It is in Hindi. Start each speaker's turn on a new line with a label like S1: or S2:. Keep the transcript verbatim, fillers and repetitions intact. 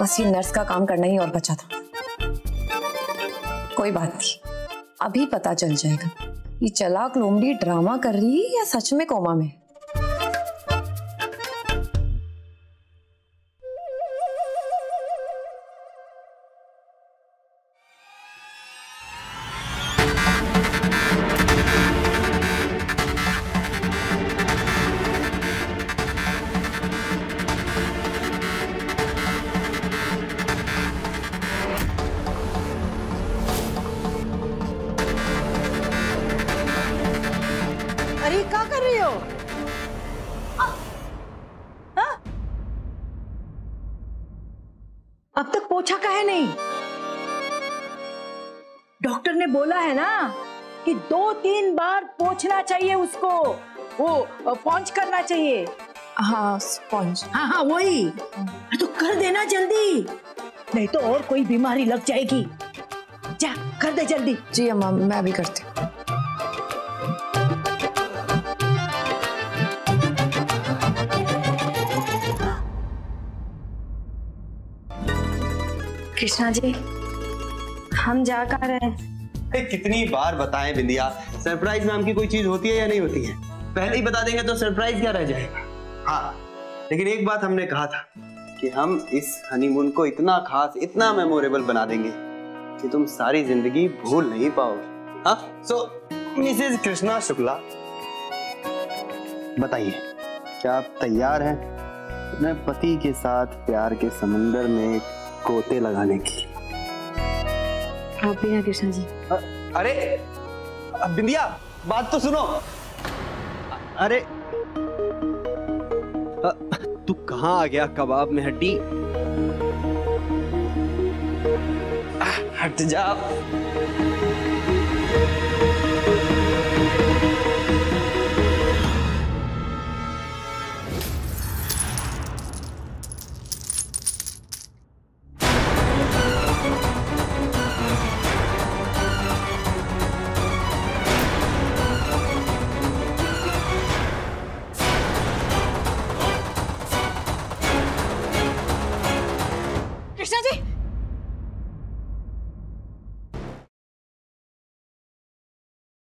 S1: बस ये नर्स का काम करना ही और बचा था। कोई बात नहीं, अभी पता चल जाएगा ये चालाक लोमड़ी ड्रामा कर रही है या सच में कोमा में।
S2: अरे क्या कर रही हो? हाँ? अब तक पोछा काहे नहीं? डॉक्टर ने बोला है ना कि दो तीन बार पोछना चाहिए उसको, वो पॉन्च करना चाहिए।
S1: हाँ स्पॉन्ज।
S2: हाँ हाँ वही तो कर देना जल्दी, नहीं तो और कोई बीमारी लग जाएगी। जा कर दे जल्दी।
S1: जी अम्मा, मैं अभी करती हूँ। कृष्णा जी, हम जा कर रहे हैं।
S3: कितनी बार बताएं बिंदिया, सरप्राइज नाम की कोई चीज होती है या नहीं होती है? पहले ही बता देंगे तो सरप्राइज क्या रह जाएगा। हाँ, लेकिन एक बात हमने कहा था कि हम इस हनीमून को इतना खास, इतना मेमोरेबल बना देंगे कि तुम सारी जिंदगी भूल नहीं पाओगे। हाँ, सो मिसेस कृष्णा शुक्ला, बताइए क्या आप तैयार हैं अपने पति के साथ प्यार के समंदर में गोते लगाने की?
S1: आप भी हैं कृष्णा जी?
S3: अ, अरे बिंदिया, बात तो सुनो। अरे अ, तू कहाँ आ गया कबाब में हड्डी? हट जा।